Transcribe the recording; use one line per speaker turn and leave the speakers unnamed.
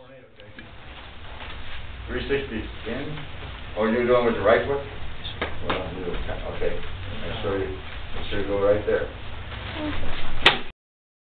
360 in? Oh, you're doing with the right foot? Well, okay. Make sure you go right there.